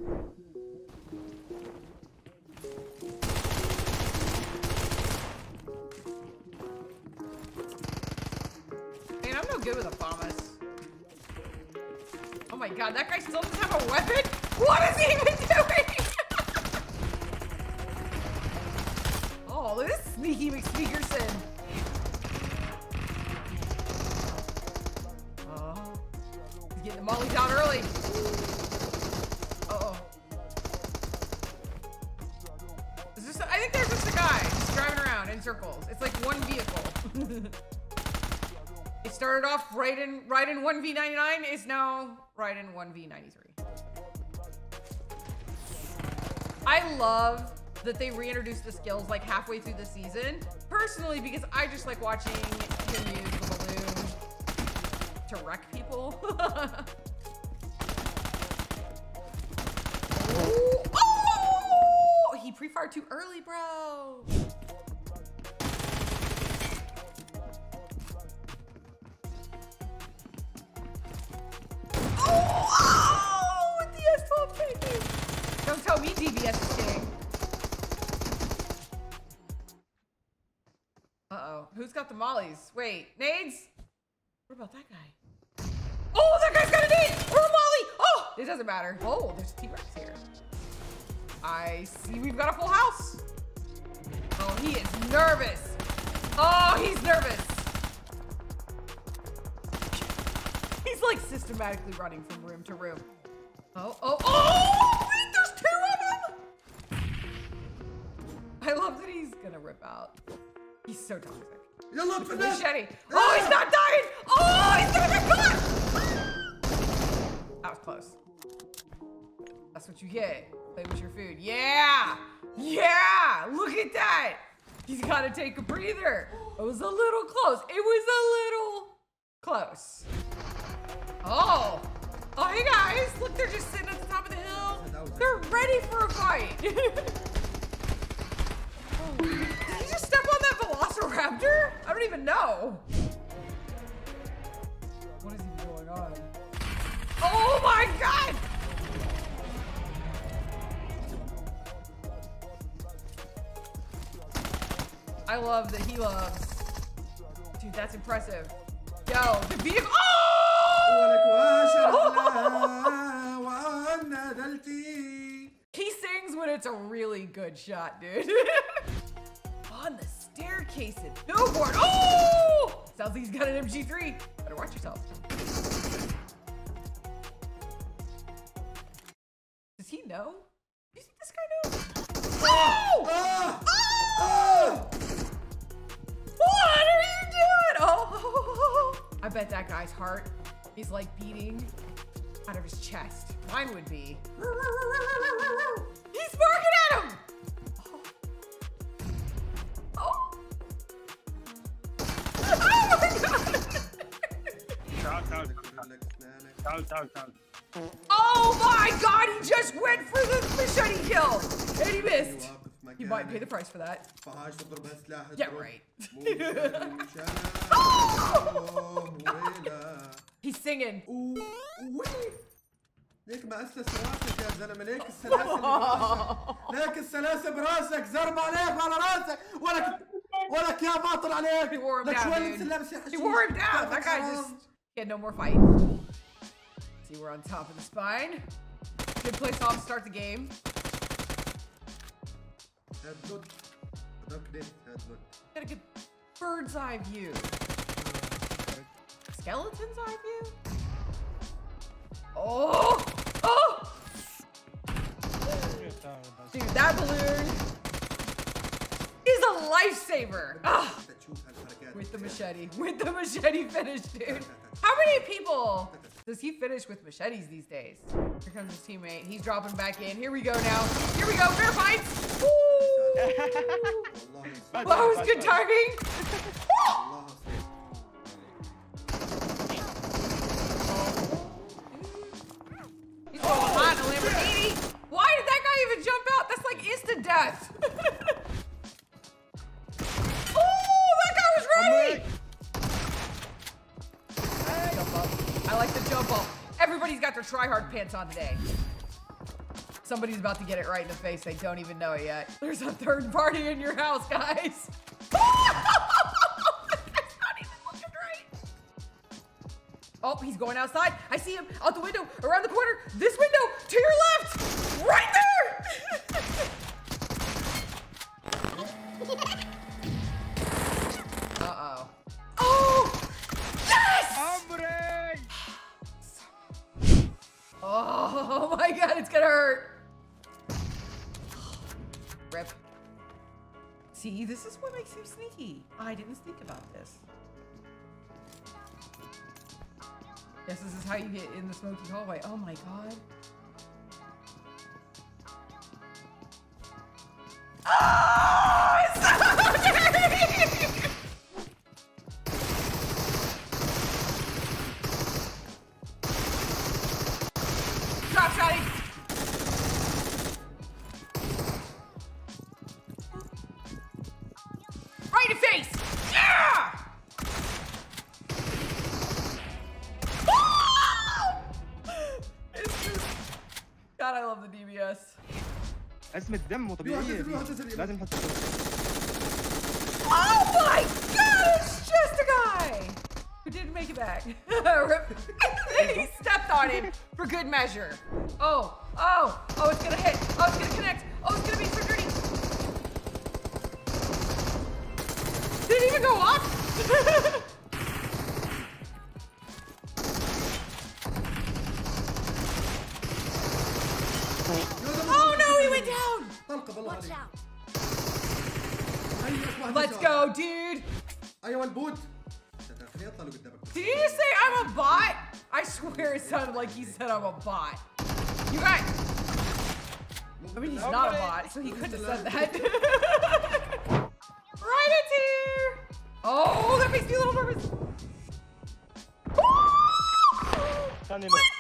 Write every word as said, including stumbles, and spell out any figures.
Man, I'm no good with a promise. Oh my god, that guy still doesn't have a weapon? What is he even doing? Oh, look at this sneaky McSneakerson. Oh, he's getting the molly down early. Uh-oh. Is this, I think there's just a guy just driving around in circles. It's like one vehicle. It started off right in right in one v ninety-nine, is now right in one v ninety-three. I love that they reintroduced the skills like halfway through the season. Personally, because I just like watching him use the balloon to wreck people. Oh! Oh! He pre-fired too early, bro. Oh, with the S twelve taking. Don't tell me D B S is king. Uh-oh. Who's got the mollies? Wait, nades? What about that guy? Oh, that guy's got a nade or a molly. Oh, it doesn't matter. Oh, there's a T-Rex here. I see we've got a full house. Oh, he is nervous. Oh, he's nervous. He's like systematically running from room to room. Oh, oh, oh! Wait, there's two of them! I love that he's gonna rip out. He's so toxic. Machete. Oh, he's not dying! Oh, he's gonna get caught! That was close. That's what you get. Play with your food. Yeah! Yeah! Look at that! He's gotta take a breather. It was a little close. It was a little close. Oh! Oh, hey guys! Look, they're just sitting at the top of the hill. They're ready for a fight. Oh, did he just step on that velociraptor? I don't even know. What is even going on? Oh my god! I love that he loves. Dude, that's impressive. Yo, the vehicle. Oh! He sings when it's a really good shot, dude. On the staircase at Billboard. Oh! Sounds like he's got an M G three. Better watch yourself. Does he know? Do you think this guy knows? Oh! Oh! Oh! What are you doing? Oh! I bet that guy's heart is like beating out of his chest. Mine would be. He's barking at him! Oh. Oh. Oh my god! Oh my god, he just went for the machete kill! And he missed. You might pay the price for that. Yeah, right. Oh! He's singing. ليك ما أسلس راسك يا زلمة، ليك السلاسل براسك، ليك السلاسل براسك، زرم عليك وعلى راسك، ولك ولك يا باطل عليك. He wore him لك down, شوية dude. سلام سي He wore him down. That guy just he had no more fight. See, we're on top of the spine. Good place off to start the game. That's good. That's good. Got a good bird's eye view. Skeleton's eye view? Oh! Oh! Dude, that balloon is a lifesaver. Ah! With the machete. With the machete finish, dude. How many people does he finish with machetes these days? Here comes his teammate. He's dropping back in. Here we go now. Here we go. Fair fights. Woo! That was good timing. He's going hot in a Lamborghini. Why did that guy even jump out? That's like instant death. Oh, that guy was ready. Jump up. I like the jump up. Everybody's got their try hard pants on today. somebody's about to get it right in the face. They don't even know it yet. There's a third party in your house, guys. That's not even looking right. Oh, he's going outside. I see him out the window, around the corner. This window, to your left. Right there. Uh-oh. Oh! Yes! Hombre! Oh my god, it's gonna hurt. Rip. See, this is what makes him sneaky. I didn't think about this. Yes, this is how you get in the smoky hallway. Oh my god. Oh, it's so dirty! Drop shotty! Right in the face! Yeah! It's just... God, I love the D B S. أزمة دم وطبيعية لازم نحط. Oh my god, it's just a guy who didn't make it back. He stepped on him for good measure. Oh, oh, oh, it's gonna hit. Oh, it's gonna connect. Oh, it's gonna be so dirty. Did it even go off? Oh no, he went down. Watch out. Let's go, dude. أيوة البوت. Did you just say I'm a bot? I swear it sounded like he said I'm a bot. You guys. I mean, he's not a bot, so he couldn't have said that. Right it's here. Oh, that makes me a little nervous.